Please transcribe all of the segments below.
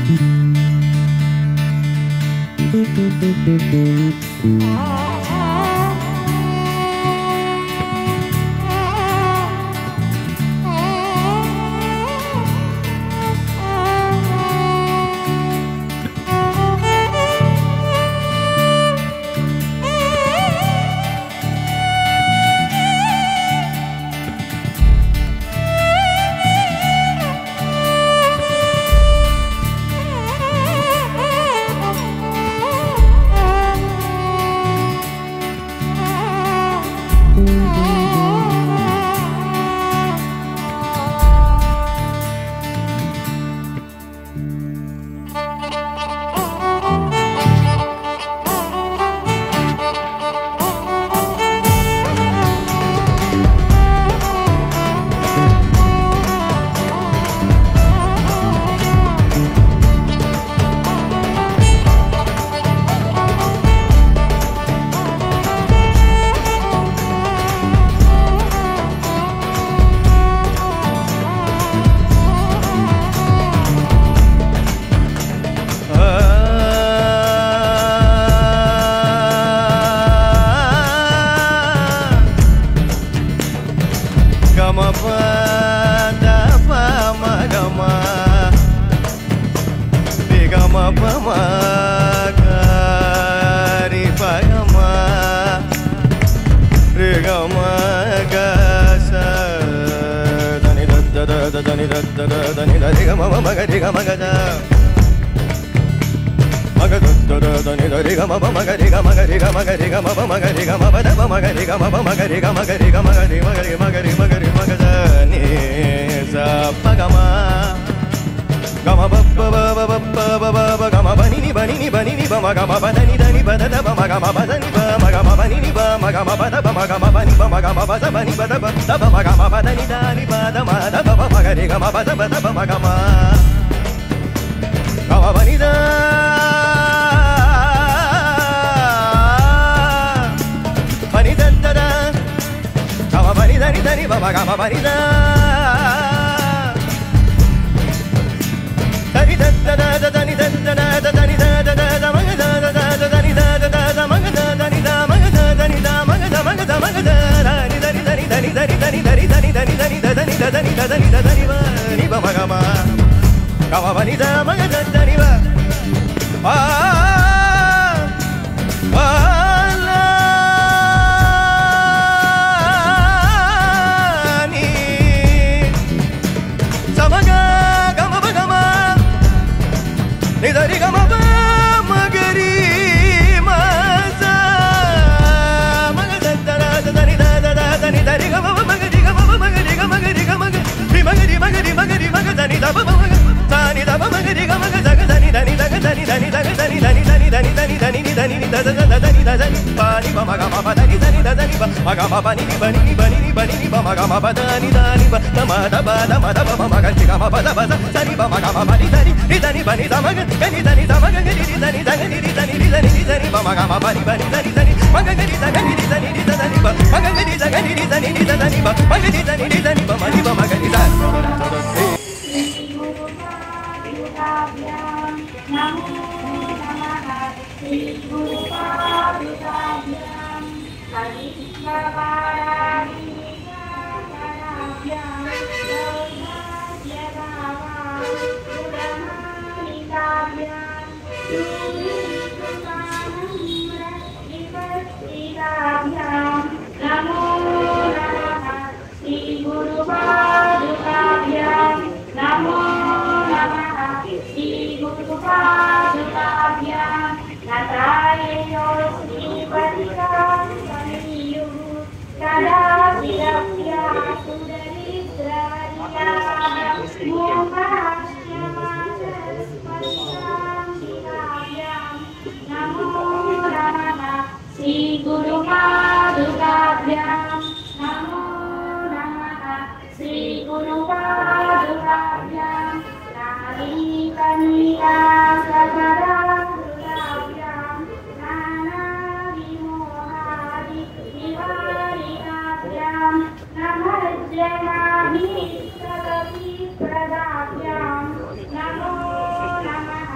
नमो नमः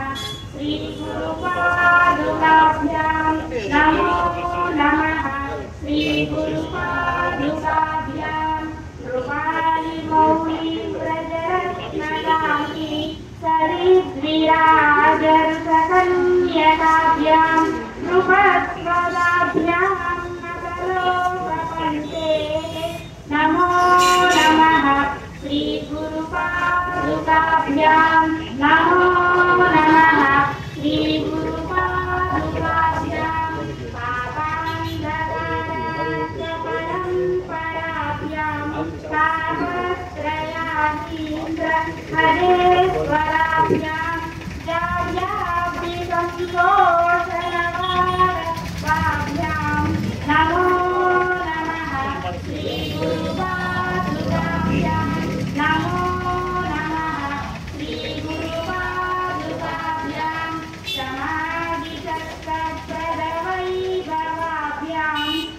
नमो नमः श्री गुरुपादुकाभ्यां रूपाणि मौलिं व्रजरत्नदायि सरिद्विराजर्षकन्यकाभ्यां नृपत्वदाभ्यां नकलोकपन्ते नमो नमः श्री गुरुपादुकाभ्यां नमो नमः श्री गुरुपादुकाभ्यां पापान्धकाराच्च परम्पराभ्यां हरेश्वराभ्यां जयाभिसंतोषनवारभाभ्यां नमो नमः श्री गुरुपादुकाभ्यां नमो नमः श्री गुरुपादुकाभ्यां समाधिसत्सत्पदवैभवाभ्यां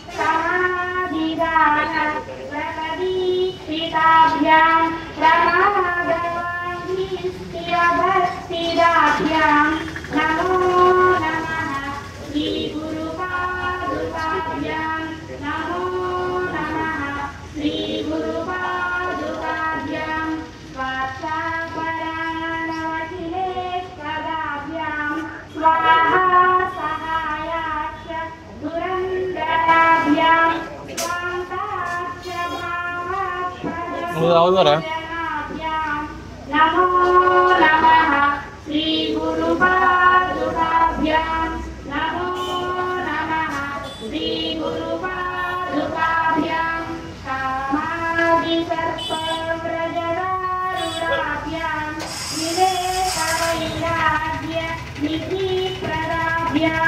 समाधिदानप्रदीक्षिताभ्यां प्रमादवाङ्घ्रिस्थिरभक्तिदाभ्यां नमो नमः श्री गुरुपादुकाभ्यां नमो नमः श्री गुरुपादुकाभ्यां स्वात्सापराणवखिलेश्वराभ्यां स्वाहा सहायाच्च दुरन्दराभ्यां स्वान्ताच्च भावात्मजनाभ्यां नमो नमः श्री गुरुपादुकाभ्यां नमो नमः श्री गुरुपादुकाभ्यां कामादिसर्पव्रजदारुणाभ्यां विवेकवैराग्य निधिप्रदाभ्यां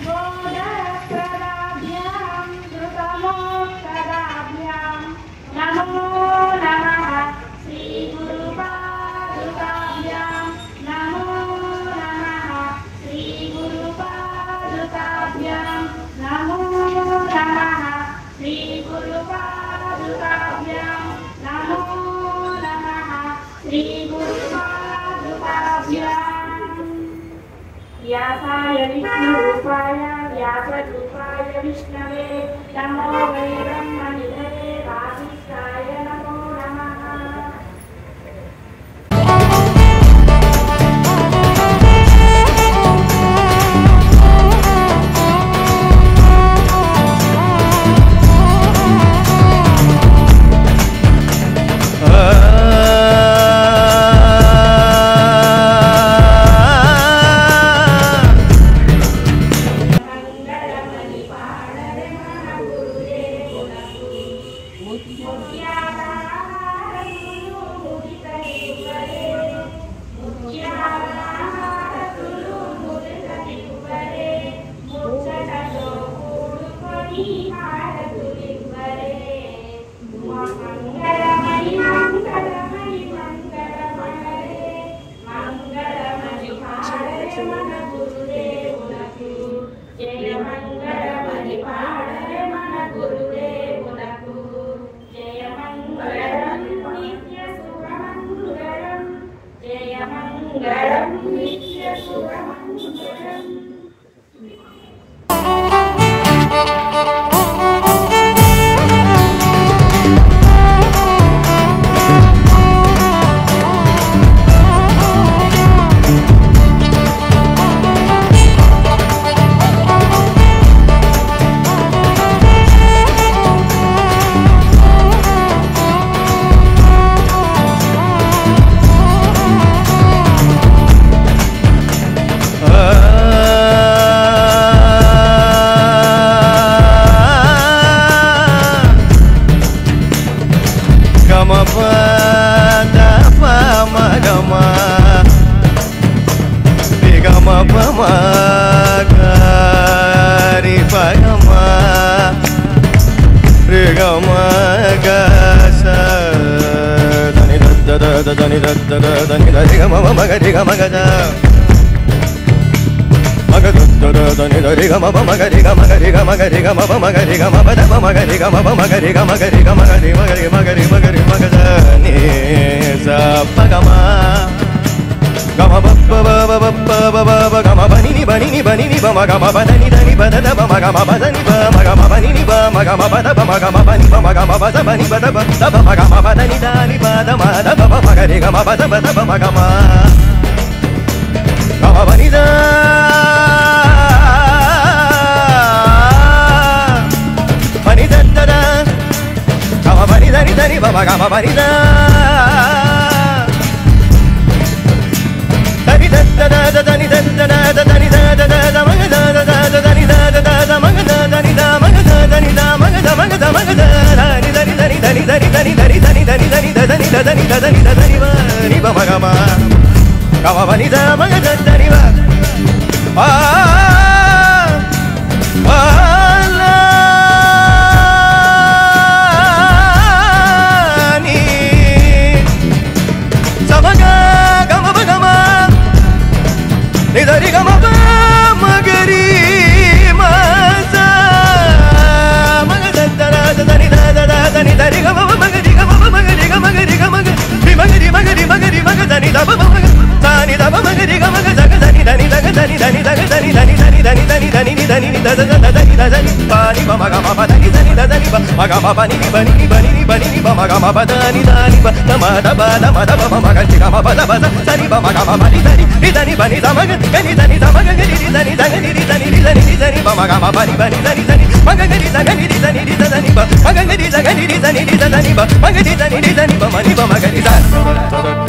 बोधप्रदाभ्यां धृतमोक्षदाभ्यां नमो नमः श्री गुरुपादुकाभ्यां नमो नमः श्री गुरुपादुकाभ्यां नमो नमः श्री गुरुपादुकाभ्यां नमो नमः श्री गुरुपादुकाभ्यां व्यासाय विष्णुरूपाय व्यासरूपाय विष्णवे नमो वै ब्रह्मनिधये वासिष्ठाय नमो नमः ma ba da ni da ni ba da da ba ma ga ma ba da ni ba ma ga ma ba ni ni ba ma ga ma ba da ba ma ga ma ba ni ba ma ga ma ba da ba ni ba da ba da ba ma ga ma ba da ni da ni ba da ma da ba ba ma ga re ga ma ba da ba ma ga ma ba ni da ba ni da da da ga ma ba ni da ni ba ma ga ma ba ni da da ni da da da da ni da da da da ni da da da ma ga da da da da ni da da da ma ga da da ni da ma ga da ni da ma ga da ma ga da ma ga da ni da ni da ni da ni da ni da ni da ni da ni da ni da ni da ni da ni da ni da ni ba ni ba ma ga ma ga ma ba ni da ma ga da da ni ba Dari ga ma ba ma ga ri ma sa ma ga da da da da ni da da da da ni dari ga ma ba ma ga ri ga ma ba ma ga ri ga ma ga ri ga ma ga ri ma ga ri ma ga ri ma ga ri ma ga da ni da ba ma ga da ni da ba ma ga ri ga ma ga da ga da ni da ni da ga da ni da ni da ga da ni da ni da ni da ni da ni da ni da ni da da da da ni da da ni ba ni ba ma ga ma ba da ni da ni da da ni ba ma ga ma ba ni ni ba ni ni ba ni ni ba ni ni ba ma ga ma ba da ni ba da ma da ba ba ma ga ri ga ma ba da ba da ni ba ma ga ma ba ni da ni ba ni da ma ga ni da ni da ma ga ni da ni da ni da ni da ni da ni ba ma ga ma ba ni ba ni da ni da ni ma ga ni da ni da ni da ni ba ma ga ni da ni da ni da ni ba ma ga ni da ni da ni ba ma ni ba ma ga ni da